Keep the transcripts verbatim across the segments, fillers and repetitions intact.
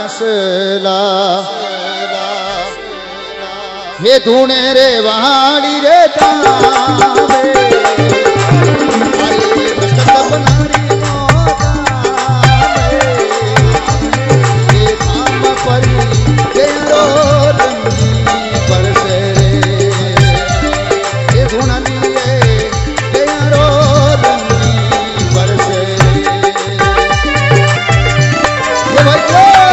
रसला हे धूणे रे वाली रे तावे अरे बसत बनारी मोदावे ये धाम परी तेरो रंगी बरसे रे ये धूणा लिए तेरो रंगी बरसे ये भाई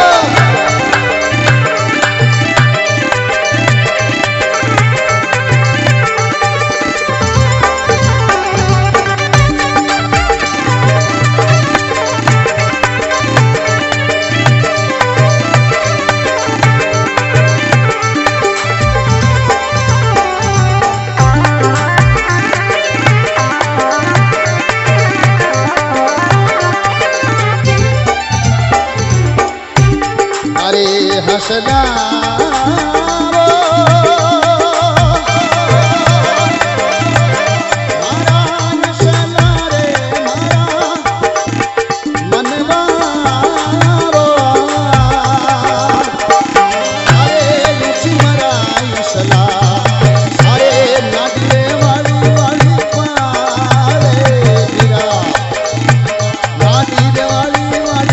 हसना मारा नसला रे मारा मनवा अरे लुची मरा नसला अरे नाडले वाली वाली पारे मेरा नाडले वाली वाली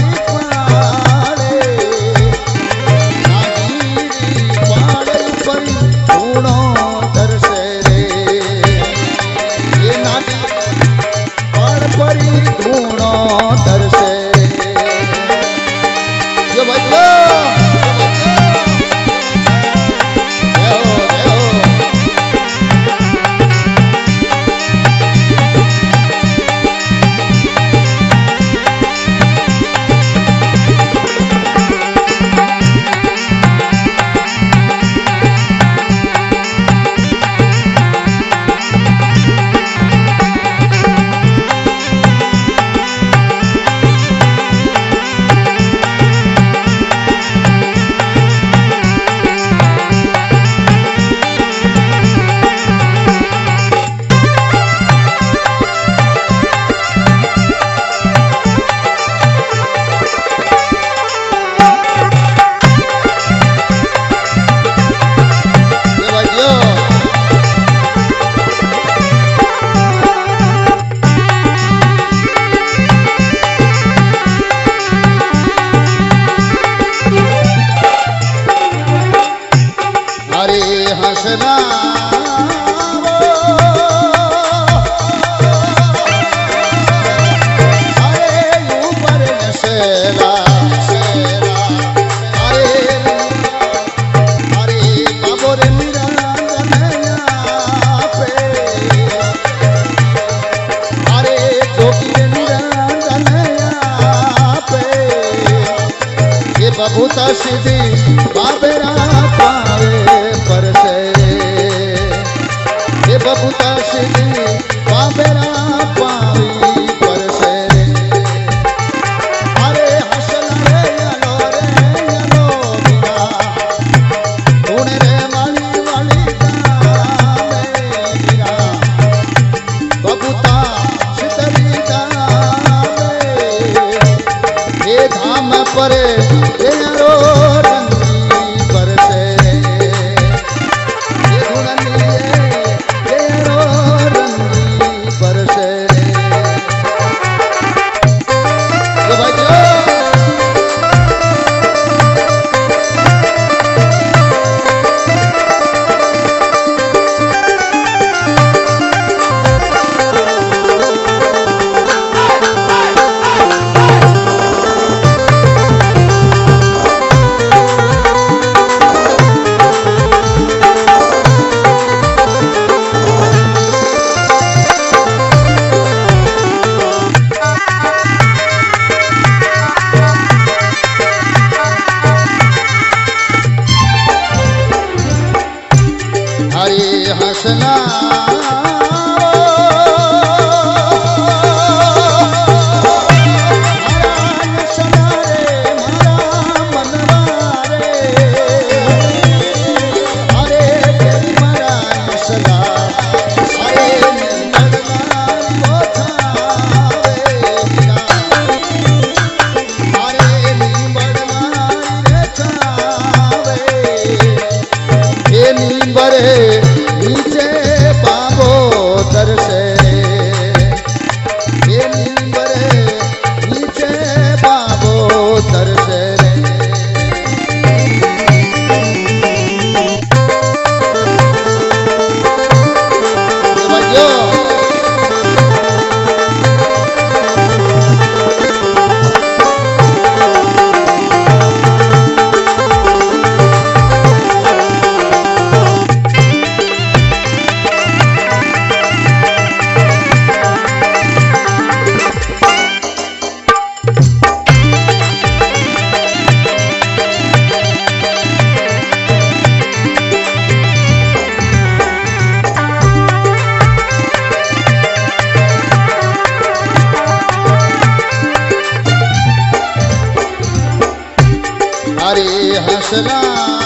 हसना अरे ऊपर नसला अरे अरे बाबोर निरंजनया पे अरे जोगी निरंजनया पे ये बबूता सीधी बाबेरा पावे परसे ये बबूता सीधी बाबेरा पावी परसे अरे हसना रे यालो रे यालो बिना धूणे रे वाली वाली तावे बिना बबूता सितरी तावे ये धाम परे तेरो हसना हसला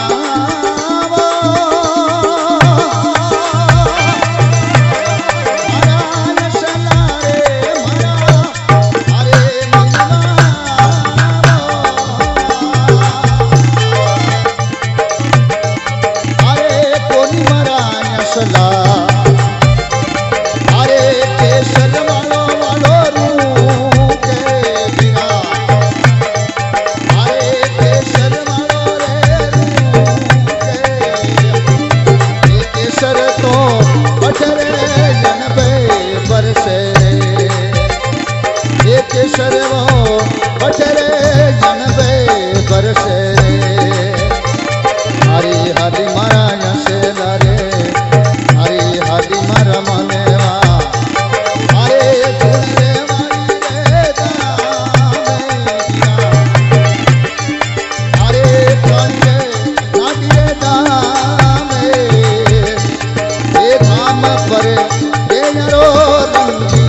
सर्वो बचरे जनबे बरसे हरी हरी मारा यसे रे हरी हरी मारा मनेवा हरे धुरे मारी रे दामे हरे कांजे नादी रे दामे ये धाम पर ये नरो रंगी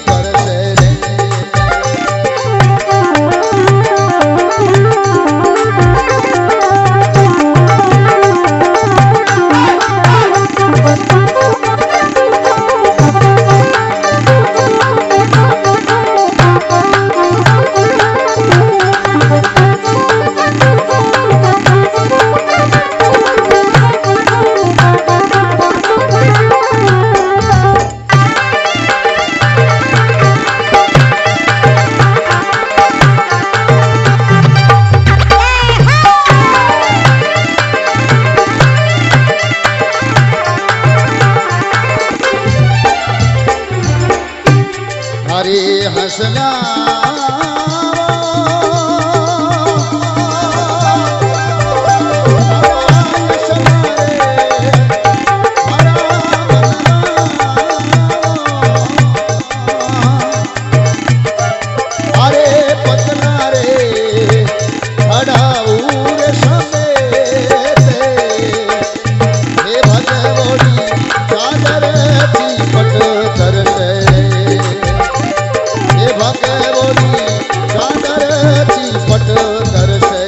हरे हसला अरे पतना रे हड़ाऊर समे हे भगवती चादर की पट करते भगवती चादर की पट करसे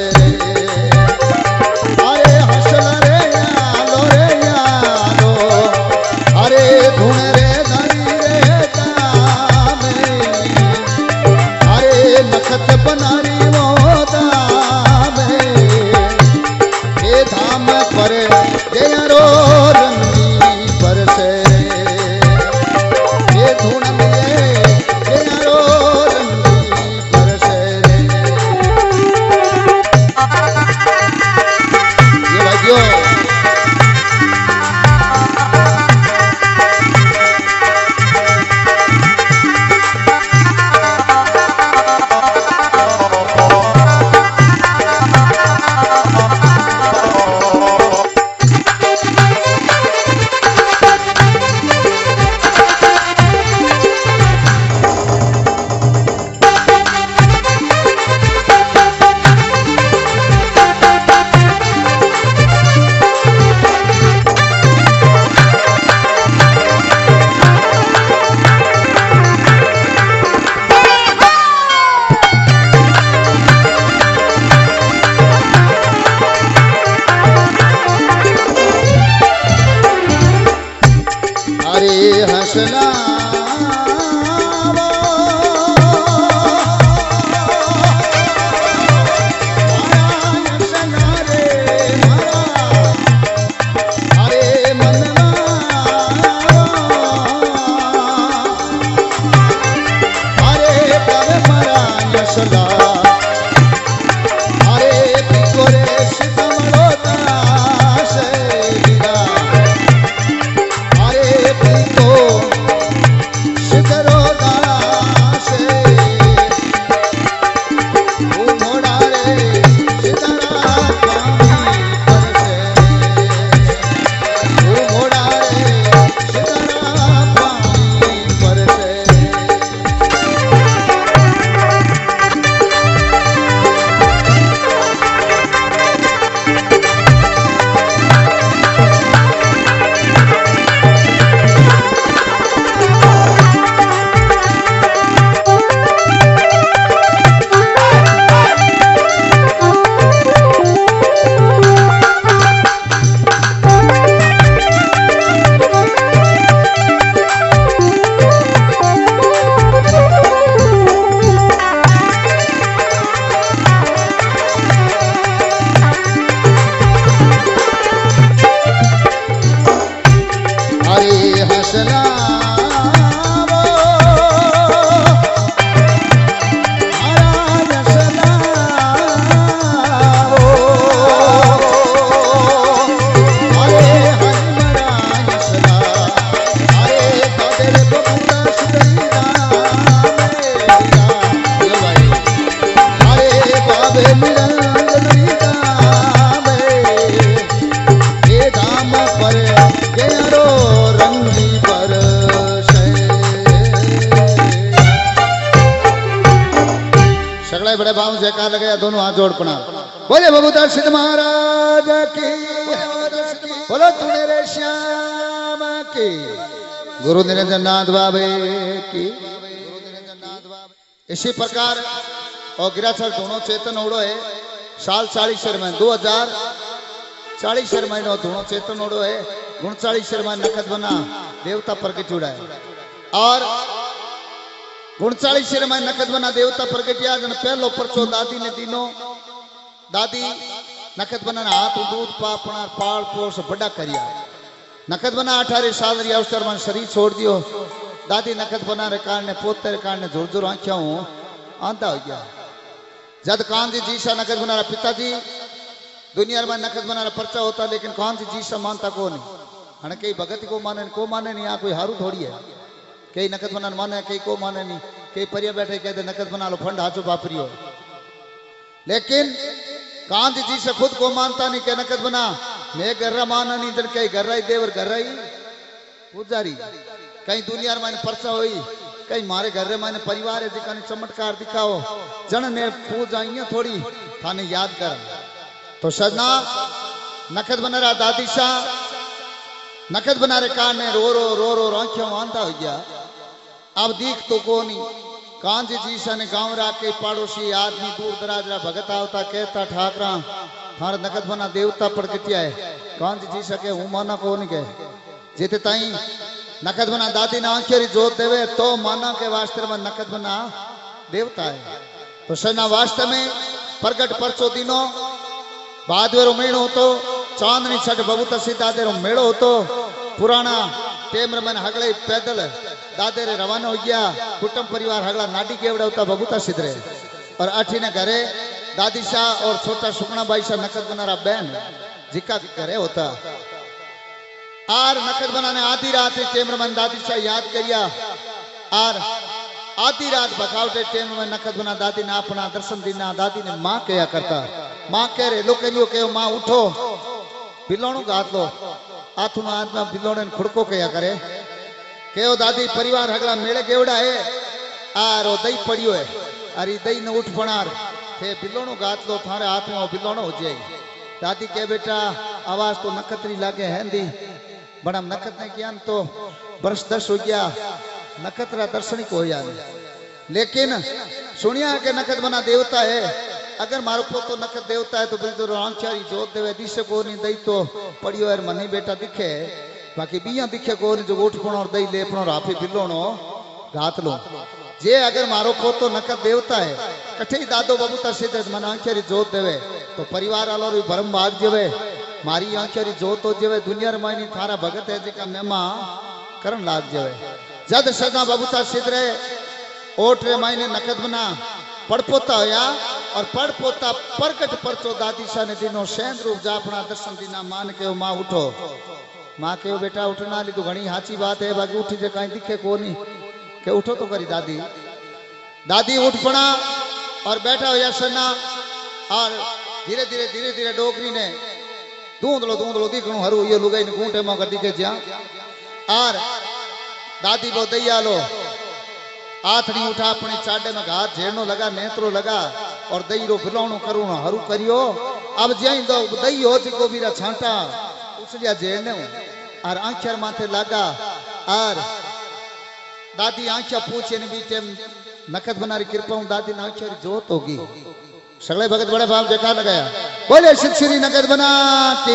अरे हसला रे यालो रे यालो अरे धुन रे धरी रे दामे अरे नखत बनारी वो दामे ये धाम पर जयरो रंगी परसे ये धुन में हसला अरे मनवा अरे पर मरा यसला अरे पिकोरे सितमलो दासे गिरा अरे पिको यशलावो मारा यशलावो अरे हरि मरा यशला अरे कादर बबूता सुदरीना यो भाई अरे बाबे निरंजन बड़े भाव जयकार लगे दोनों हाथ जोड़ पड़ा बोले बबूता सिद्ध महाराज की बोलो मेरे श्याम की गुरु निरंजन नाथ बाबे की। इसी प्रकार और गिरासर दोनों चेतन ओढ़ो है साल चालीस में दो हजार चालीस महीनों दोनों चेतन ओढ़ो है गुणचालीस में नखत बना देवता प्रगट उड़ा है और गुणचालीस में नकद बना देवता प्रगटिया जन पहलो परचो दादी ने दीनो दादी नकद बना हाथ दूध पापना पाल पोष बड़ा करिया नकद बना अठारह साल री अवसर में शरीर छोड़ दियो दादी नकद बना रे कारण पोते रे कारण जोर जोर आंखिया हूं आंधा हो गया जद कान जी जीसा नकद बना पिताजी दुनिया में नकद बना पर्चा होता लेकिन कान जी जीसा मानता को नहीं हने कई भगत को माने को माने नहीं यहाँ कोई हारू थोड़ी है कई नकद बना माने कई को माने नहीं कई परिया बैठे कहते नकद बना लो फंड हाचो वापरी हो लेकिन कांत जी से खुद को मानता नहीं के नकद बना मैं गर्रा माना नहीं जन कई गर्रा ही देवर गर्रा ही पुजारी कहीं दुनिया में परसा हुई कहीं मारे घर में परिवार है जिका चमत्कार दिखाओ जन ने पूजा थोड़ी थाने याद कर तो सजना नकद बना रहा दादी शाह नकद बना रे कान ने रो रो रो रो आंखों आंधा हो गया अब दीख तो को नहीं कांज जी सा ने गांव रा के पड़ोसी आदमी दूर दराज रा भगत आवता कहता ठाकरा थार नकद बना देवता प्रगटिया है कांज जी सा के हूं माना को नहीं कहे जेते ताई नकद बना दादी ना आंखेरी जोत देवे तो माना के वास्ते में नकद बना देवता है तो सना वास्ते में प्रगट परचो दिनो बाद वेरो मेणो तो चांदनी छठ बबूता सीता देरो मेड़ो होतो पुराना टेमर मन हगले पैदल दादे रे रवाना हो गया कुटुंब परिवार हगला नाटी केवड़ा होता बबूता सिद्धरे और अठी ने घरे दादी शाह और छोटा सुकना बाई शाह नकद बनारा बहन जिका घरे होता आर नकद बनाने आधी रात टेमर मन दादी शाह याद करिया आर आधी रात बखावटे टेमर मन नकद बना दादी ने अपना दर्शन दीना दादी ने मां कया करता मां कह रहे लोग कहो मां उठो बिलोणु गात लो आथु ना आत्मा बिलोणे खुड़को कया करे कहो दादी परिवार हगला मेले केवड़ा है आरो दही पड़ियो है अरे दही न उठ पणार थे बिलोणु गात लो थारे हाथ में बिलोणो हो जाए दादी के बेटा आवाज तो नकतरी लागे है दी बड़ा नकत ने किया तो वर्ष दस हो गया नकतरा दर्शनिक हो जाए लेकिन सुनिया के नकद बना देवता है अगर मारो पोतो नकद देवता है तो बिल्कुल आंचारी जोत देवे दिशे को नहीं दई तो पड़ियो है मनी बेटा दिखे बाकी बिया दिखे को नहीं जो उठपणो और दई लेपणो राफी बिलोणो घात लो जे अगर मारो पोतो नकद देवता है कठे दादो बबूता सीधे मन आंचारी जोत देवे तो परिवार वालों भी भरम भाग जेवे मारी आंचारी जोत हो जेवे दुनिया में नहीं थारा भगत है जिका मेमा करन लाग जेवे जद सदा बबूता सीधे ओट रे मायने नकद बना पड़पोता होया और पड़पोता प्रकट परचो दादी शाह ने दिनो सैन रूप जापना दर्शन दीना मान के मां उठो मां के बेटा उठना ली तो घनी हाची बात है बाकी उठी जे कहीं दिखे को नहीं के उठो तो करी दादी दादी उठ पड़ा और बैठा होया सना और धीरे धीरे धीरे धीरे डोकरी ने दूंदलो दूंदलो दिखणो हरू ये लुगाई ने गूंटे में कर दिखे ज्या और दादी वो दैया लो आथड़ी उठा अपनी चाडे में घात झेड़नो लगा नेत्रो लगा और दही रो बिलोणो करूनो हरू करियो अब ज्याई दो दही हो जिको बीरा छांटा उसलिया झेड़ने और आंखर माथे लगा और दादी आंखा पूछे ने बीच नकद बनारी कृपा दादी ने आंखर जोत होगी सगले भगत बड़े भाव देखा लगाया बोले शिव श्री नकद बना की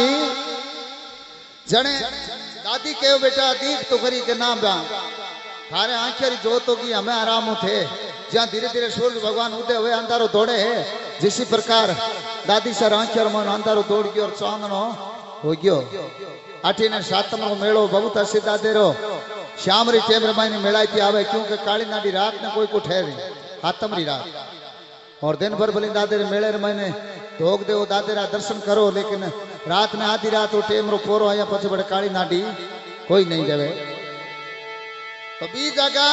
जने दादी कहो बेटा दीख तो करी के नाम बा थारे आंखेरी जोत होगी हमें आराम थे जहाँ धीरे धीरे सूर्य भगवान उदय हुए अंधारो दौड़े है जिसी प्रकार दादी सर आंखेर मन अंधारो दौड़ गयो और चांदनो हो गयो आठी ने सातम रो मेड़ो बहुत सीधा दे रो श्याम री टेम रमाई मेड़ाई थी आवे क्योंकि काली नाडी रात ने कोई को ठहरे हाथम री रात और दिन भर भली दादे रे मेले रमाई भोग देव दादे रा दर्शन करो लेकिन रात ने आधी रात वो टेम रो पोरो आया पछे बड़े काली नाडी कोई नहीं देवे तो बी जगह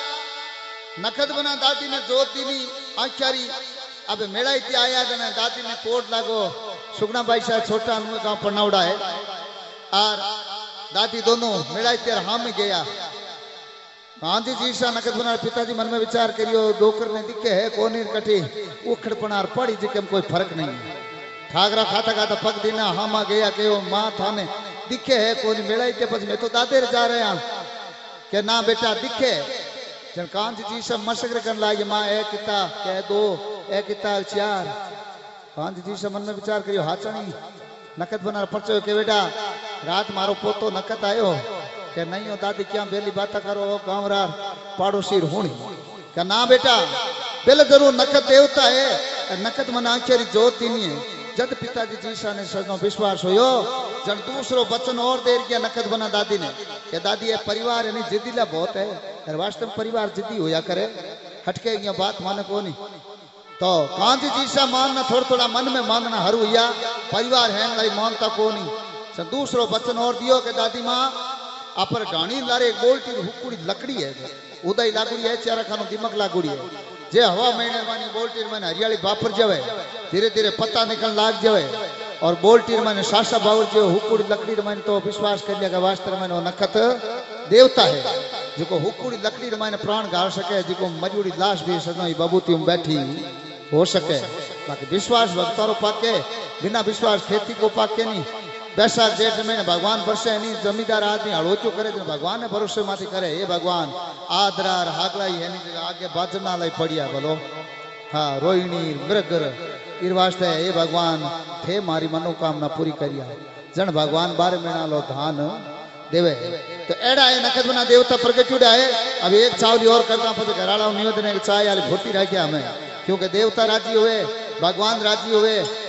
नखद बना दादी ने जोती नी आख्यारी अब मेड़ाई थी आया जने दादी ने कोट लागो सुगना भाई शाह छोटा अनुए गांव पन्नावड़ा है और दादी दोनों मेड़ाई तेर हाँ में गया गांधी जी शाह नखद बना पिताजी मन में विचार करियो डोकर ने दिखे है कोनी कठी उखड़पनार पड़ी जी कोई फर्क नहीं ठाकरा खाता खाता पग दीना हाँ मां गया के माँ थाने दिखे है कोनी मेड़ाई के पछ मैं तो दादे जा रहे हैं के ना बेटा दिखे जन कांत जी से मशक्र करने लागे माँ ए किता कह दो ए किता चार कांत जी से मन में विचार करियो हाचणी नकद बना पर्चो के बेटा रात मारो पोतो नकद आयो के नहीं हो दादी क्या बेली बात करो गाँव रा पड़ोसी हुणी क्या ना बेटा पहले जरूर नकद देवता है नकद मन आखिरी जोत नहीं है जब पिताजी जी सा ने सजनो विश्वास होयो जन दूसरो बचन और देर किया नकद बना दादी ने के दादी ये परिवार यानी जिद्दीला बहुत है और वास्तव में परिवार जिद्दी होया करे हटके ये बात माने को नहीं तो कांजी जी सा मानना थोड़ा थोड़ा मन में मानना हर हुआ परिवार है लाई मानता को नहीं जन दूसरो बचन और दियो के दादी माँ अपर डाणी लारे गोल्टी हुकुड़ी लकड़ी है उदय लागुड़ी है चारा खानो दिमक लागुड़ी है जे हवा महीने मानी बोल्टी मैंने हरियाली बापर जावे धीरे धीरे पत्ता निकल लाग जावे और बोल्टी मैंने सासा बावर जो हुकुड़ी लकड़ी मैंने तो विश्वास कर लिया वास्तव में नखत देवता है जो हुकुड़ी लकड़ी मैंने प्राण गाल सके जो मजूरी लाश भी सजो बबूती में बैठी हो सके बाकी विश्वास भक्तारो पाके बिना विश्वास खेती को पाके नहीं बैसाख जेठ में भगवान बरसे नहीं जमींदार आदमी हड़ोचो करे भगवान ने भरोसे माथी करे ये भगवान आदरा हागला आगे बाजना लाई पड़िया बोलो हाँ रोहिणी मृगर इर वास्ते ये भगवान थे मारी मनोकामना पूरी करिया जन भगवान बारे में लो धान देवे तो एड़ा है नखद बना देवता प्रगट्युड़ा है अब एक चावली और करता फिर घराड़ा निवेदन चाय वाली भोटी रह गया हमें क्योंकि देवता राजी हुए भगवान राजी हुए